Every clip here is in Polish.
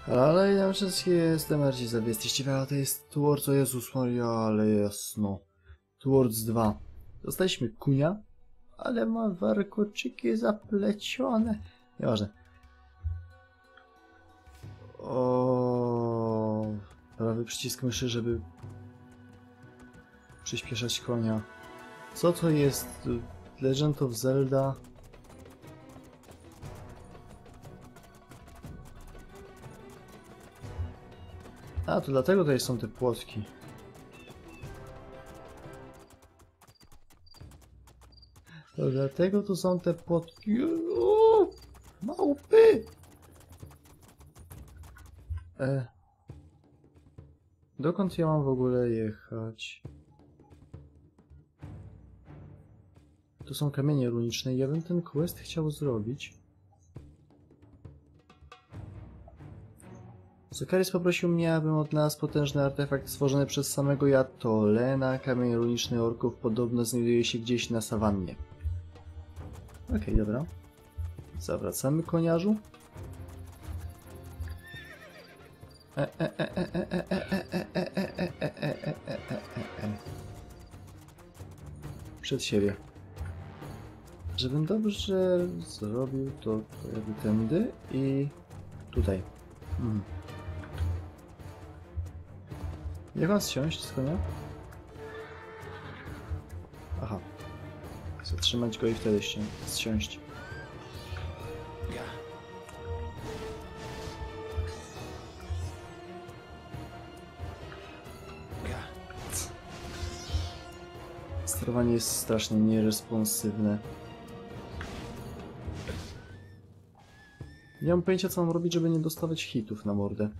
Ale ja wszystkie jestem bardziej zawiestiściwy, a to jest Towards, o Jezus Maria, ale jasno. Towards 2. Dostaliśmy kunia, ale ma warkoczyki zaplecione. Nieważne. O, prawy przycisk myszy, żeby przyspieszać konia. Co to jest? Legend of Zelda? A, to dlatego tutaj są te płotki. To dlatego tu są te płotki. Uuu, małpy! Dokąd ja mam w ogóle jechać? Tu są kamienie runiczne i ja bym ten quest chciał zrobić. Zakaris poprosił mnie, abym odnalazł potężny artefakt stworzony przez samego Jatolena. Kamień runiczny orków podobno znajduje się gdzieś na sawannie. Okej, dobra. Zawracamy, koniarzu. Przed siebie. Żebym dobrze zrobił, to jakby tędy i tutaj. Jak mam zsiąść z konia? Aha. Zatrzymać go i wtedy zsiąść. Sterowanie jest strasznie nieresponsywne. Nie mam pojęcia, co mam robić, żeby nie dostawać hitów na mordę.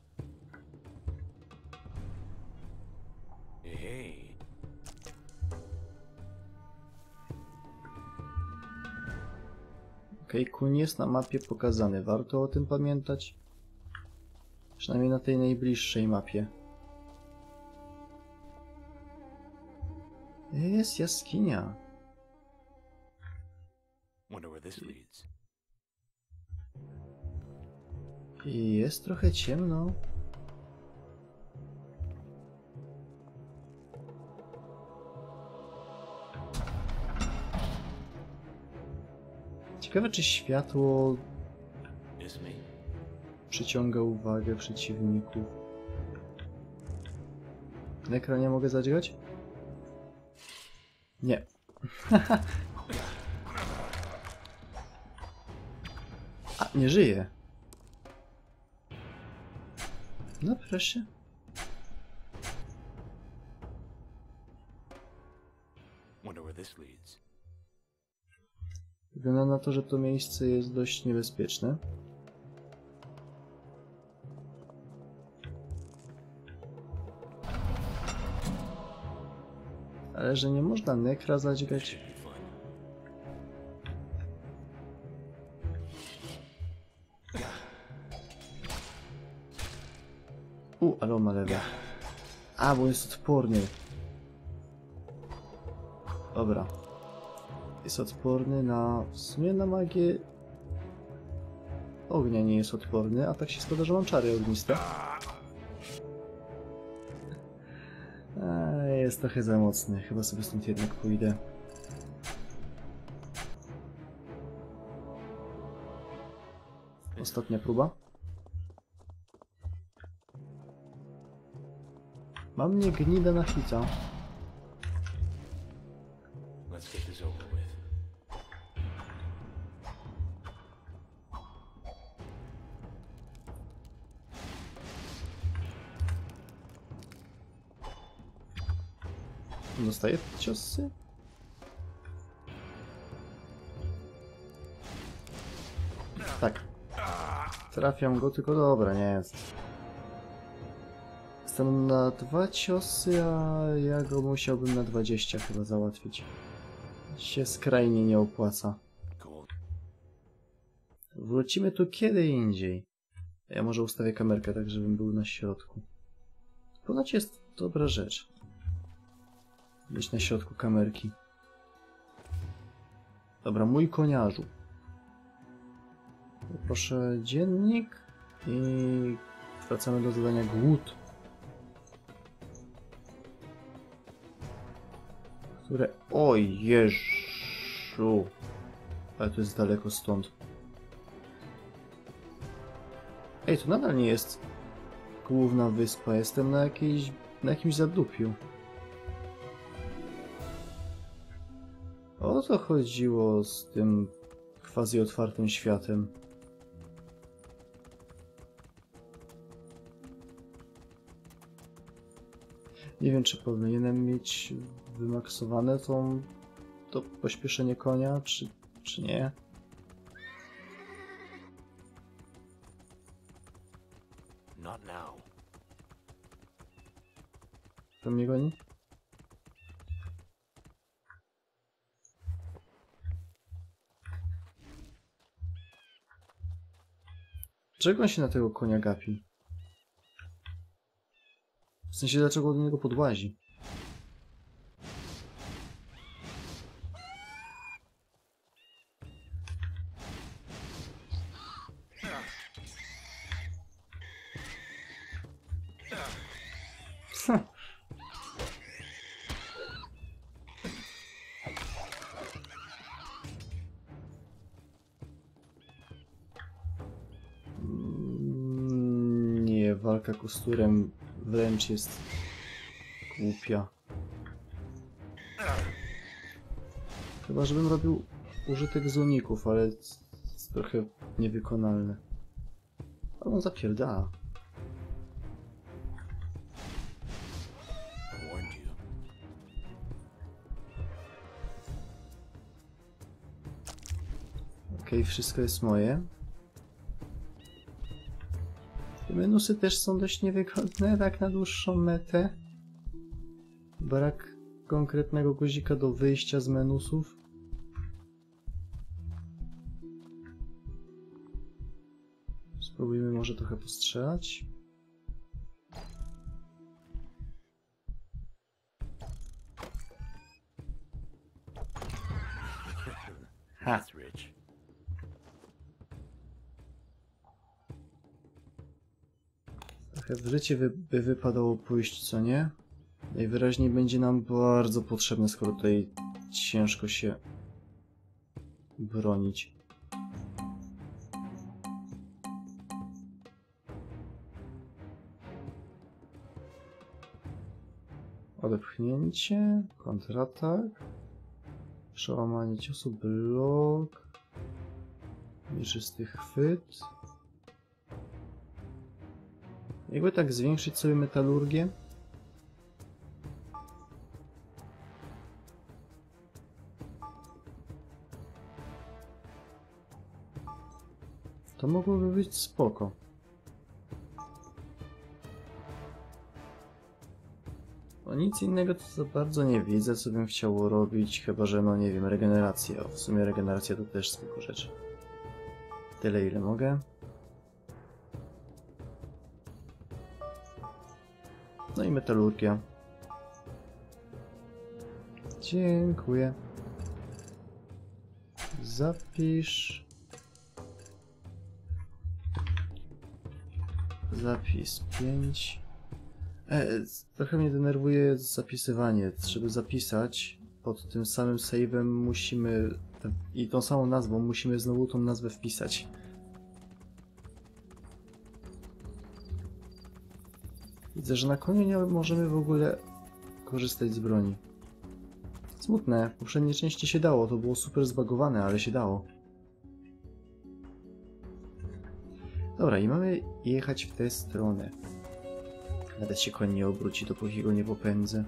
Okej, kuń jest na mapie pokazany. Warto o tym pamiętać. Przynajmniej na tej najbliższej mapie. Jest jaskinia. I jest trochę ciemno. Ciekawe, czy światło przyciąga uwagę przeciwników. Na ekranie mogę zadźgać? Nie. A, nie żyje. No proszę. Wygląda na to, że to miejsce jest dość niebezpieczne. Ale że nie można nekra zadźgać. Ale on ma lewe. A, bo jest odporny. Dobra. Jest odporny na... W sumie na magię... Ognia nie jest odporny, a tak się składa, że mam czary ogniste. Jest trochę za mocny. Chyba sobie stąd jednak pójdę. Ostatnia próba. Mam mnie gnida na hita. Dostaję ciosy? Tak. Trafiam go, tylko dobra, nie jest. Jestem na 2 ciosy, a ja go musiałbym na 20 chyba załatwić. Się skrajnie nie opłaca. Wrócimy tu kiedy indziej. Ja może ustawię kamerkę tak, żebym był na środku. Ponoć jest dobra rzecz. Być na środku kamerki. Dobra, mój koniarzu. Proszę dziennik. I wracamy do zadania głód. Które... Oj, Jezu! Ale to jest daleko stąd. Ej, to nadal nie jest główna wyspa. Jestem na jakimś zadupiu. O co chodziło z tym quasi otwartym światem? Nie wiem, czy powinienem mieć wymaksowane to pośpieszenie konia, czy nie. To mnie goni? Dlaczego on się na tego konia gapi? W sensie, dlaczego do niego podłazi? Nie, walka kosturem wręcz jest głupia. Chyba, żebym robił użytek z uników, ale jest trochę niewykonalne. Ale on zapierdala. Okej, wszystko jest moje. Te menusy też są dość niewygodne, tak na dłuższą metę. Brak konkretnego guzika do wyjścia z menusów. Spróbujmy może trochę postrzelać. Ha! Trochę w życie by wypadało pójść, co nie? Najwyraźniej będzie nam bardzo potrzebne, skoro tutaj ciężko się bronić. Odepchnięcie, kontratak, przełamanie ciosu, blok, mieczysty chwyt. Jakby tak zwiększyć sobie metalurgię? To mogłoby być spoko. O nic innego to za bardzo nie widzę, co bym chciał robić, chyba że, no nie wiem, regenerację. O, w sumie regeneracja to też spoko rzecz. Tyle, ile mogę. No i metalurgia. Dziękuję. Zapisz. Zapis 5. Trochę mnie denerwuje zapisywanie. Żeby zapisać, pod tym samym save'em musimy... I tą samą nazwą musimy znowu tą nazwę wpisać. Widzę, że na koniu nie możemy w ogóle korzystać z broni. Smutne. W poprzedniej części się dało. To było super zbagowane, ale się dało. Dobra, i mamy jechać w tę stronę. Nawet się koń nie obróci, dopóki go nie popędzę.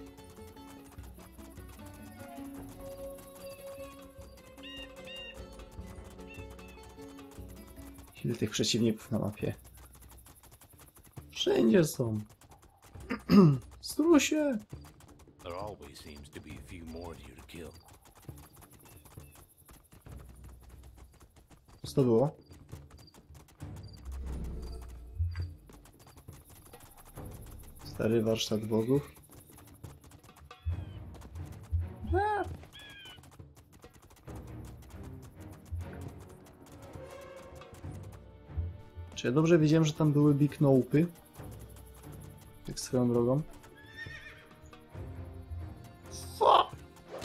Ile tych przeciwników na mapie? Wszędzie są. Strusie! There always seems to be a few more of you to kill. Co to było? Stary warsztat bogów. Czy ja dobrze wiedziałem, że tam były Big Nope'y? Tak swoją drogą. Fuck!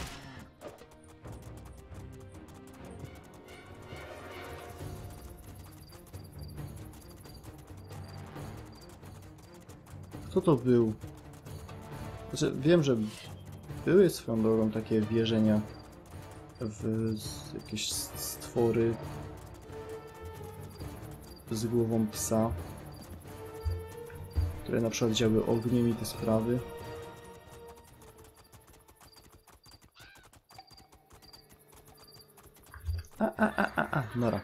Kto to był? Znaczy, wiem, że były swoją drogą takie wierzenia w jakieś stwory z głową psa, które na przykład działy ogniem i te sprawy. Nora.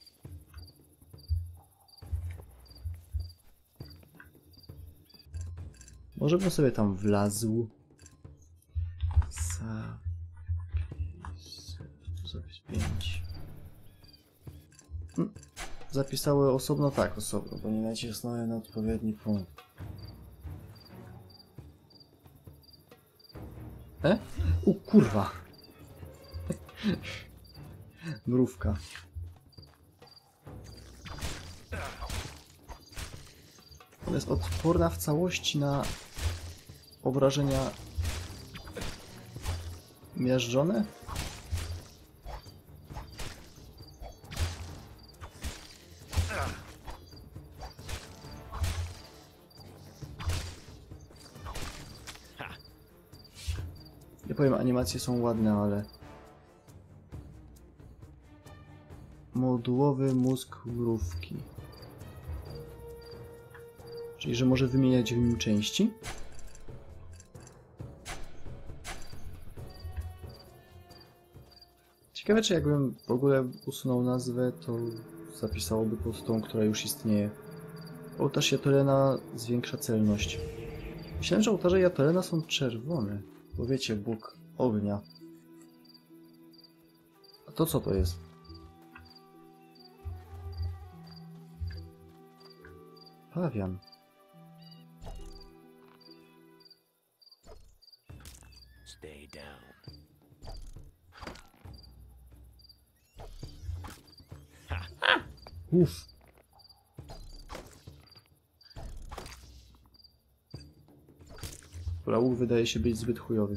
Może bym sobie tam wlazł. Zapis 5. Zapisały osobno? Tak, osobno, bo nie nacisnąłem na odpowiedni punkt. Kurwa! Mrówka. Ona jest odporna w całości na obrażenia miażdżone? Nie powiem, animacje są ładne, ale... Modułowy mózg mrówki. Czyli, że może wymieniać w nim części? Ciekawe, czy jakbym w ogóle usunął nazwę, to zapisałoby pod tą, która już istnieje. Ołtarz Jatolena zwiększa celność. Myślałem, że ołtarze Jatolena są czerwone. Bo wiecie, Bóg ognia. A to co to jest? Pawian. Stay down. Uff. Łuk wydaje się być zbyt chujowy.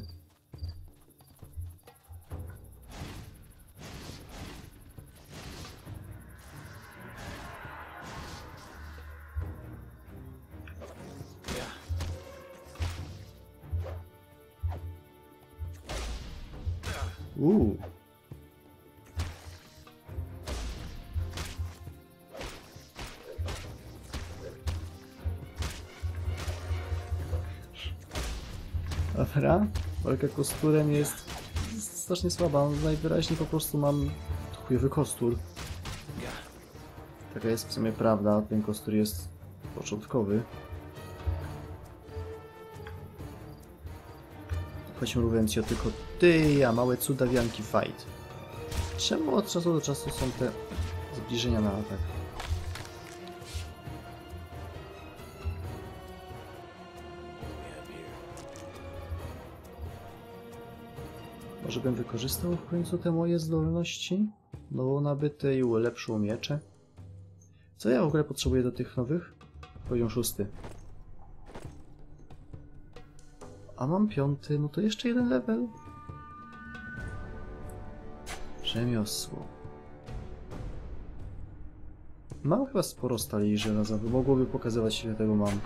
Dobra, walka kosturem jest strasznie słaba. Najwyraźniej po prostu mam chujowy kostur. Taka jest w sumie prawda, ten kostur jest początkowy. Chodźmy Ruwencio, tylko ty, a małe cudawianki fight. Czemu od czasu do czasu są te zbliżenia na atak? Może bym wykorzystał w końcu te moje zdolności? Nowo nabyte i ulepszył miecze. Co ja w ogóle potrzebuję do tych nowych? Poziom 6. A mam 5, no to jeszcze jeden level. Rzemiosło. Mam chyba sporo stali i żelaza, by mogłoby pokazywać, ile tego mam.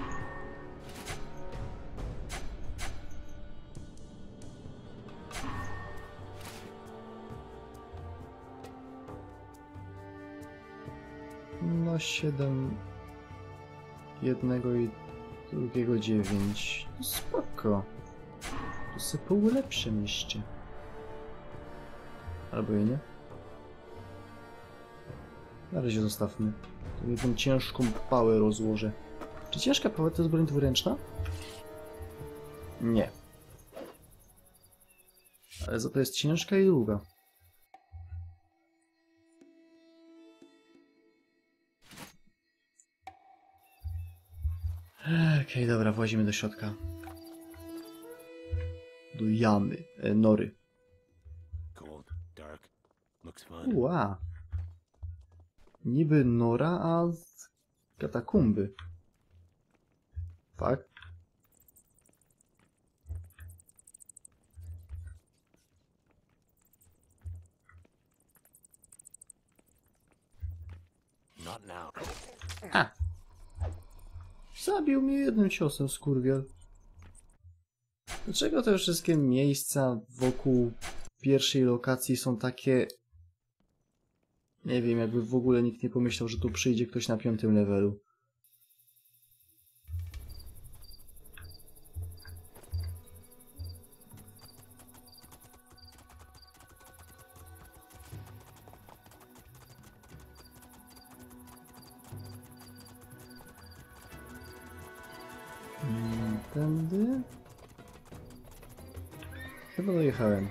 No 7... jednego i drugiego 9. No spoko. To sobie poulepszę jeszcze. Albo i nie. Na razie zostawmy. To jedną ciężką pałę rozłożę. Czy ciężka pała to jest broń dwuręczna? Nie. Ale za to jest ciężka i długa. Okej, dobra, włazimy do środka. Do jamy, nory. Cold, dark, looks fun. Ła. Niby nora, a Katakumby. Tak? Not now. A! Zabił mnie jednym ciosem, skurwiel. Dlaczego te wszystkie miejsca wokół pierwszej lokacji są takie... Nie wiem, jakby w ogóle nikt nie pomyślał, że tu przyjdzie ktoś na 5. levelu. Tędy? Chyba dojechałem.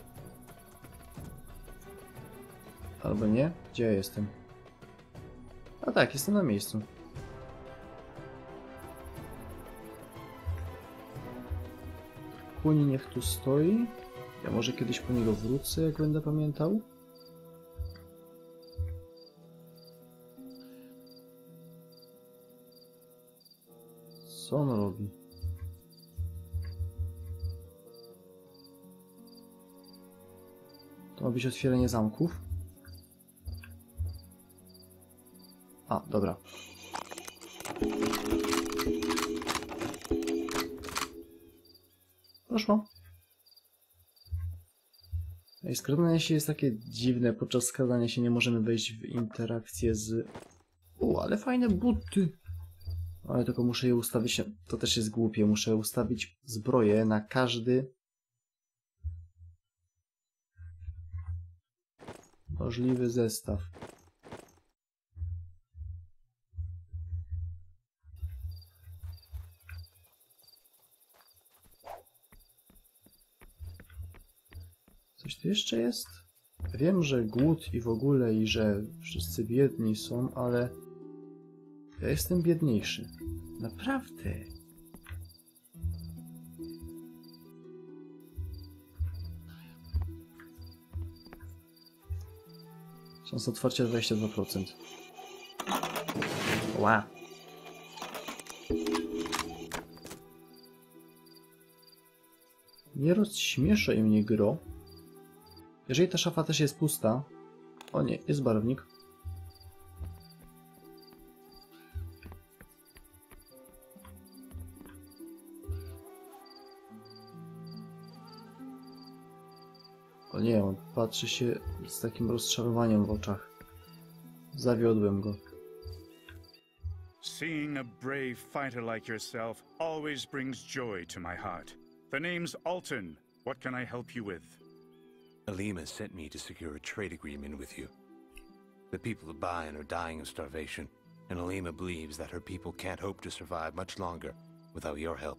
Albo nie? Gdzie ja jestem? A tak, jestem na miejscu. Kuń niech tu stoi. Ja może kiedyś po niego wrócę, jak będę pamiętał. Co on robi? To ma być otwieranie zamków? A, dobra. Poszło. I skradanie się jest takie dziwne. Podczas skradania się nie możemy wejść w interakcję z... ale fajne buty. Ale tylko muszę je ustawić... To też jest głupie. Muszę ustawić zbroję na każdy... możliwy zestaw. Coś tu jeszcze jest? Wiem, że głód i w ogóle, i że wszyscy biedni są, ale ja jestem biedniejszy. Naprawdę. Szansa otwarcia 22%. Ła. Nie rozśmieszaj mnie, gro. Jeżeli ta szafa też jest pusta... O nie, jest barwnik. O nie, on patrzy się z takim rozczarowaniem w oczach. Zawiodłem go. Seeing a brave fighter like yourself always brings joy to my heart. The name's Alton. What can I help you with? Alima sent me to secure a trade agreement with you. The people of Bayan are dying of starvation, and Alima believes that her people can't hope to survive much longer without your help.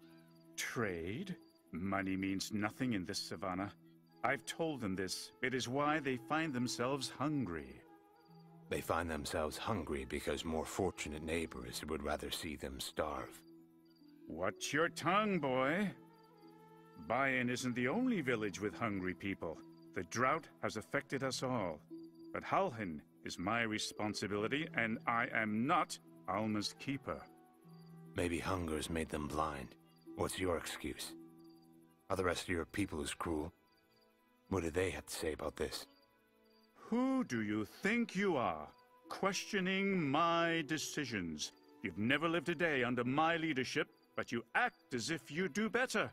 Trade? Money means nothing in this savannah. I've told them this. It is why they find themselves hungry. They find themselves hungry because more fortunate neighbors would rather see them starve. Watch your tongue, boy. Bayan isn't the only village with hungry people. The drought has affected us all. But Halhin is my responsibility, and I am not Alma's keeper. Maybe hunger's made them blind. What's your excuse? Are the rest of your people as cruel? What do they have to say about this? Who do you think you are, questioning my decisions? You've never lived a day under my leadership, but you act as if you do better.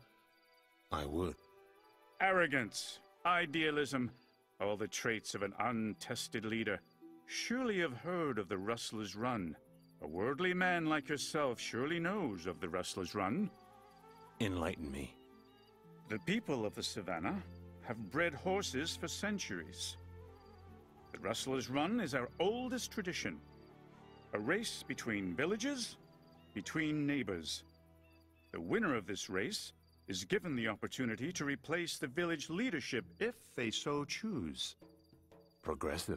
I would. Arrogance, idealism, all the traits of an untested leader. Surely you've heard of the Rustler's Run. A worldly man like yourself surely knows of the Rustler's Run. Enlighten me. The people of the Savannah have bred horses for centuries. The Rustler's Run is our oldest tradition. A race between villages, between neighbors. The winner of this race is given the opportunity to replace the village leadership if they so choose. Progressive.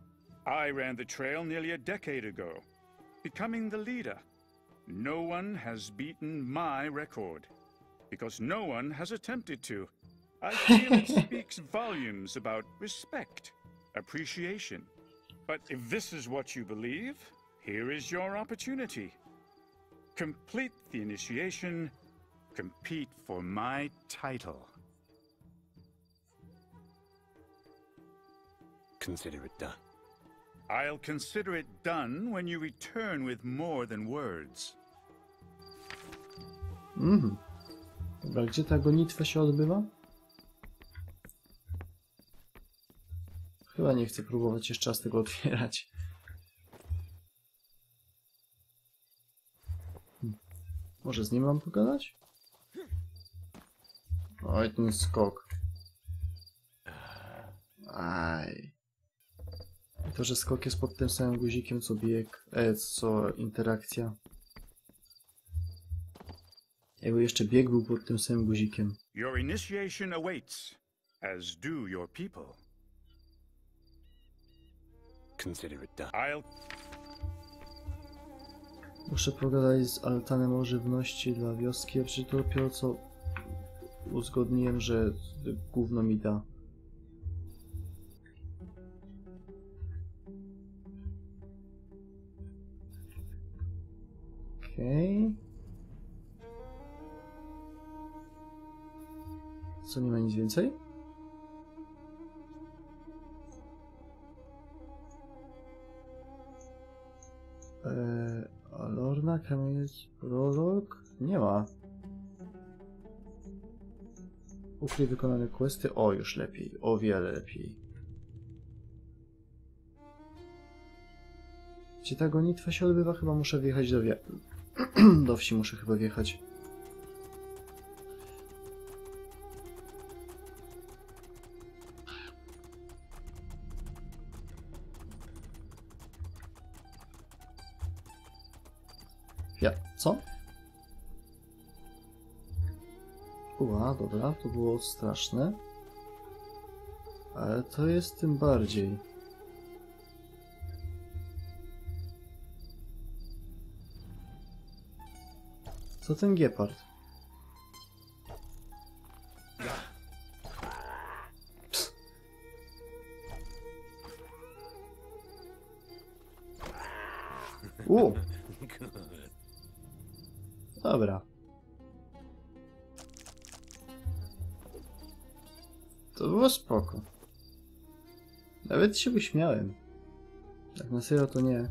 I ran the trail nearly a decade ago, becoming the leader. No one has beaten my record, because no one has attempted to. I feel it speaks volumes about respect, appreciation. But if this is what you believe, Here is your opportunity. Complete the initiation. Compete for my title. Consider it done. I'll consider it done when you return with more than words. Dobra, gdzie ta gonitwa się odbywa? Chyba nie chcę próbować jeszcze raz tego otwierać. Może z nim mam pogadać? Oj, ten skok. Aj. I to, że skok jest pod tym samym guzikiem, co bieg, co interakcja. Jakby jeszcze bieg był pod tym samym guzikiem. Your initiation awaits, as do your people. Consider it done. Muszę pogadać z Altanem o żywności dla wioski, a przecież to dopiero co uzgodniłem, że gówno mi da. Okej. Co, nie ma nic więcej? Alorna, kamieniec, prolog? Nie ma. Ukryj wykonane questy. O, już lepiej. O wiele lepiej. Gdzie ta gonitwa się odbywa? Chyba muszę wjechać do do wsi muszę chyba wjechać. Co? Dobra, to było straszne. Ale to jest tym bardziej. Co ten gepard? Psst. Dobra. To było spoko. Nawet się uśmiałem. Tak na serio to nie.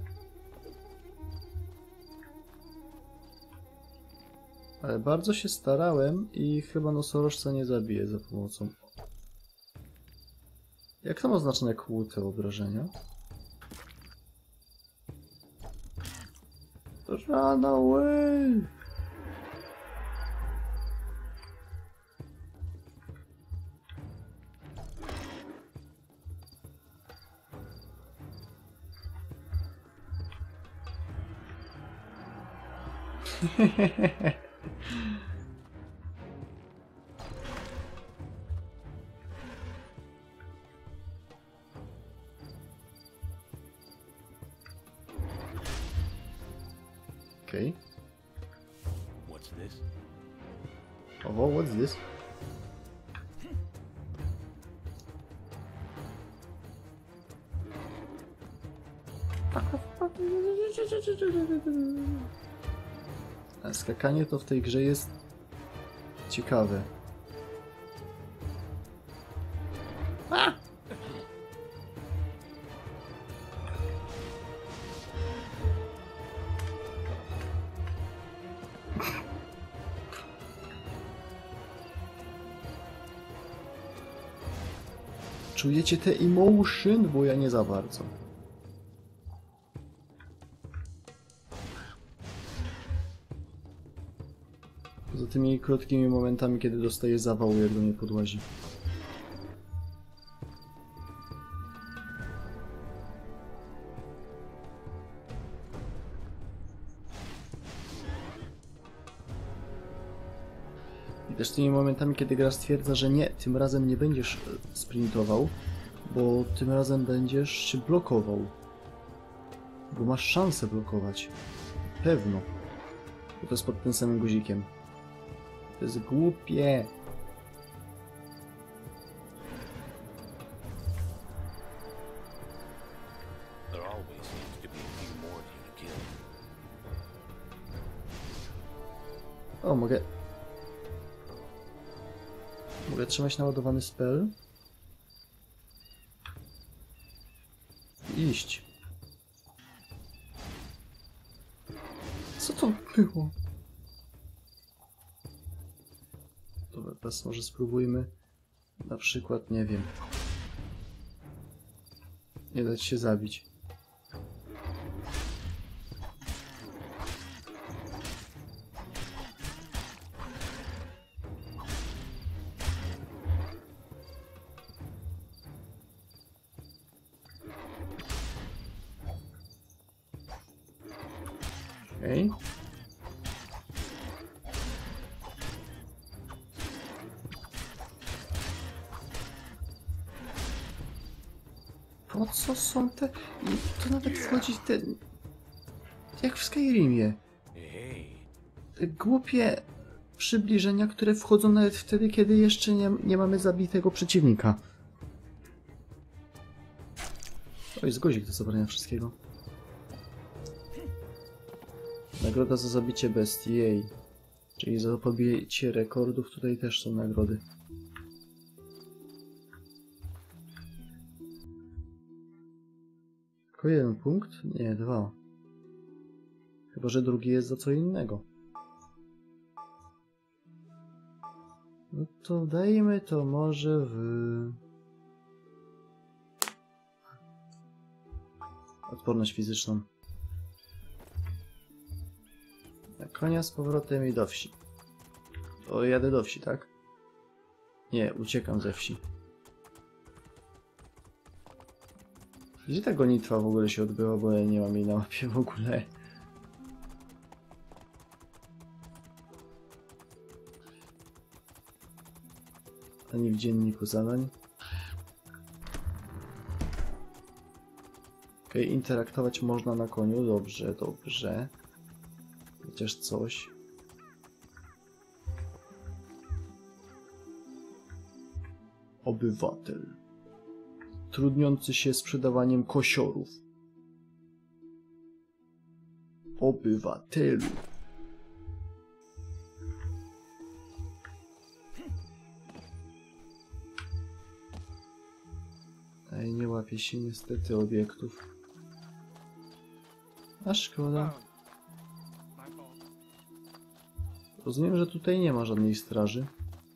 Ale bardzo się starałem i chyba nosorożca nie zabiję za pomocą... Jak tam oznaczone kłute obrażenia? Run away! Okay. What's this? Oh, what's this? A skakanie to w tej grze jest ciekawe. A! Czujecie te emotion? Bo ja nie za bardzo. Poza tymi krótkimi momentami, kiedy dostaję zawału, jak do mnie podłazi. I też tymi momentami, kiedy gra stwierdza, że nie, tym razem nie będziesz sprintował, bo tym razem będziesz się blokował. Bo masz szansę blokować. Pewno. Bo to jest pod tym samym guzikiem. To jest głupie. There always seems to be a few more of you to kill. O, mogę... Mogę trzymać naładowany spell. I iść. Co to było? Dobra, teraz może spróbujmy. Na przykład, nie wiem. Nie dać się zabić. Okej. Po co są te... I to nawet wchodzi te... Jak w Skyrimie. Hey, Te głupie przybliżenia, które wchodzą nawet wtedy, kiedy jeszcze nie mamy zabitego przeciwnika. Oj, jest guzik do zabrania wszystkiego. Nagroda za zabicie bestii, jej. Czyli za pobicie rekordów tutaj też są nagrody. Tylko jeden punkt? Nie, 2. Chyba że drugi jest za co innego. No to dajmy to może w... Odporność fizyczną. Na konia z powrotem i do wsi. O, jadę do wsi, tak? Nie, uciekam ze wsi. Gdzie ta gonitwa w ogóle się odbyła, bo ja nie mam jej na mapie w ogóle. Ani w dzienniku zadań. Okej, interaktować można na koniu. Dobrze, dobrze. Chociaż coś. Obywatel. Trudniący się sprzedawaniem kosiorów. Obywatelu. Ej, nie łapie się niestety obiektów. A szkoda. Rozumiem, że tutaj nie ma żadnej straży.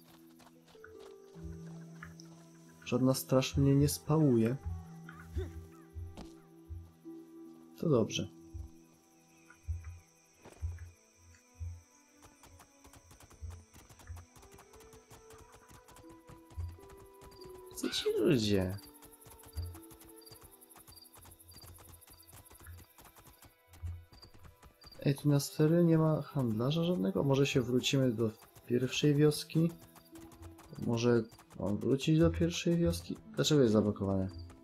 Żadna straż mnie nie spałuje. To dobrze. Co ci ludzie? Ej, tu na serio nie ma handlarza żadnego? Może się wrócimy do pierwszej wioski? Może mam wrócić do pierwszej wioski? Dlaczego jest zablokowane?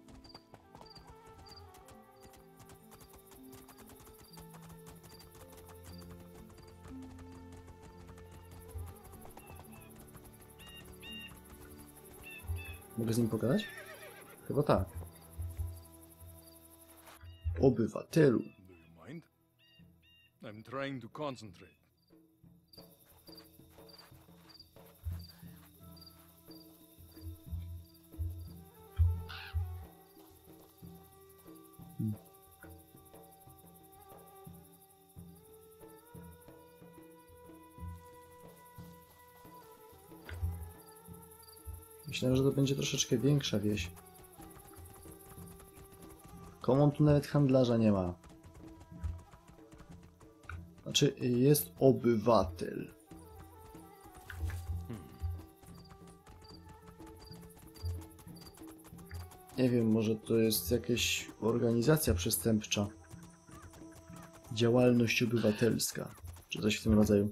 Mogę z nim pogadać? Chyba tak. Obywatelu. Do you mind? I'm trying to concentrate. Myślałem, że to będzie troszeczkę większa wieś. Komu tu nawet handlarza nie ma? Znaczy, jest obywatel. Nie wiem, może to jest jakaś organizacja przestępcza. Działalność obywatelska. Czy coś w tym rodzaju.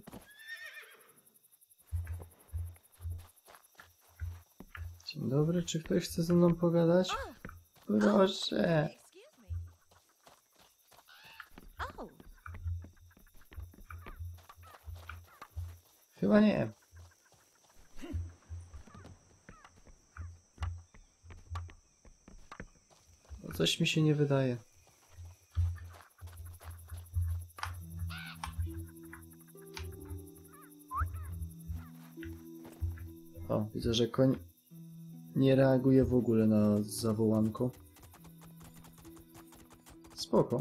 Dzień dobry, czy ktoś chce ze mną pogadać? Proszę. Excuse me. Oh, Chyba nie. No coś mi się nie wydaje. O, widzę, że koń nie reaguje w ogóle na zawołanko. Spoko.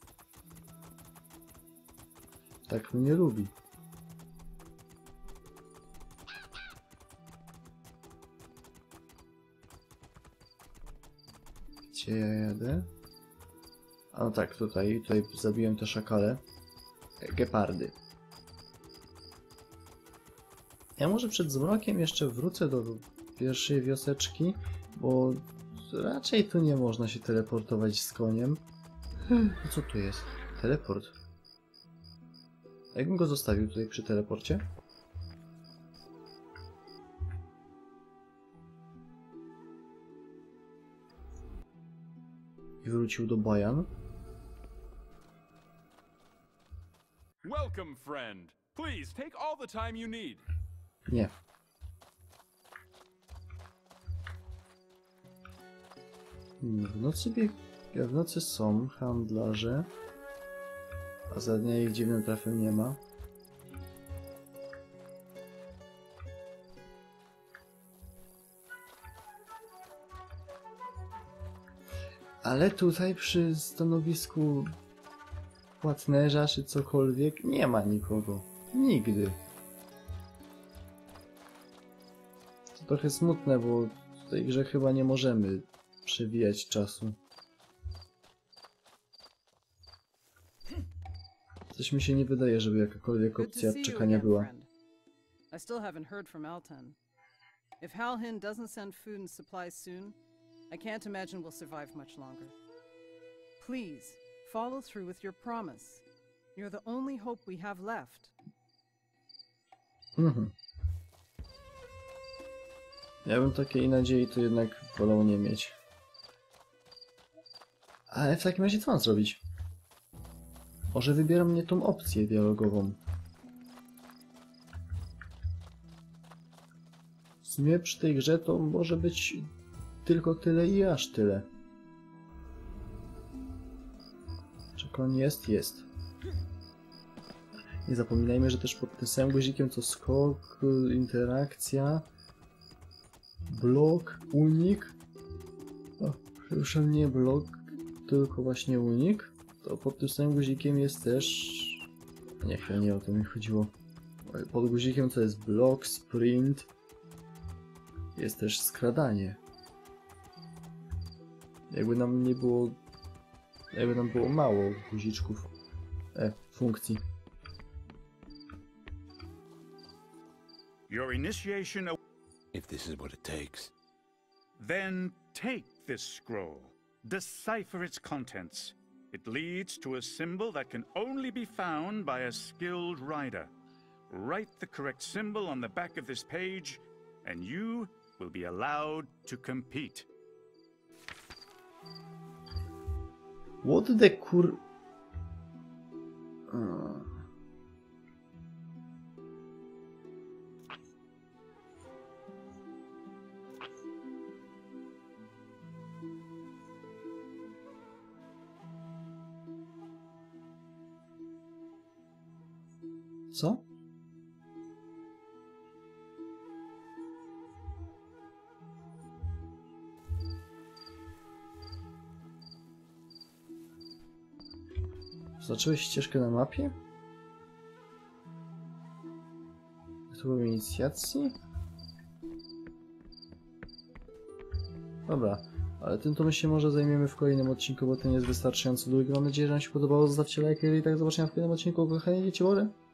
Tak mnie lubi. Gdzie ja jadę? A no tak, tutaj zabiłem te szakale. Gepardy. Ja może przed zmrokiem jeszcze wrócę do pierwszej wioseczki, bo raczej tu nie można się teleportować z koniem. No co tu jest? Teleport. A jakbym go zostawił tutaj przy teleporcie? I wrócił do Bajan. Welcome, friend. Please take all the time you need. Nie. W nocy są handlarze, a za dnia ich dziwnym trafem nie ma. Ale tutaj przy stanowisku płatnerza czy cokolwiek nie ma nikogo. Nigdy. To trochę smutne, bo w tej grze chyba nie możemy przewijać czasu. Coś mi się nie wydaje, żeby jakakolwiek opcja czekania była. I still haven't heard from Altan. If Halhin doesn't send food and supplies soon, I can't imagine we'll survive much longer. Please, follow through with your promise. You're the only hope we have left. Ja bym takiej nadziei to jednak wolał nie mieć. Ale w takim razie co mam zrobić? Może wybieram nie tą opcję dialogową. W sumie przy tej grze to może być tylko tyle i aż tyle. Czy koń jest? Jest. Nie zapominajmy, że też pod tym samym guzikiem co skok, interakcja, blok, unik. O, przepraszam, nie blok, tylko właśnie unik. To pod tym samym guzikiem jest też... nie o to mi chodziło. Pod guzikiem to jest blok, sprint. Jest też skradanie. Jakby nam nie było... Jakby nam było mało guziczków. Funkcji. Your initiation... If this is what it takes. Then take this scroll. Decipher its contents. It leads to a symbol that can only be found by a skilled rider. Write the correct symbol on the back of this page, and you will be allowed to compete. What the kur... Co? Zacząłeś ścieżkę na mapie? Tytuł inicjacji? Dobra, ale tym to my się może zajmiemy w kolejnym odcinku, bo ten jest wystarczająco długi. Mam nadzieję, że wam się podobało. Zostawcie lajka i tak zobaczenia w kolejnym odcinku. Kochani, dzieci,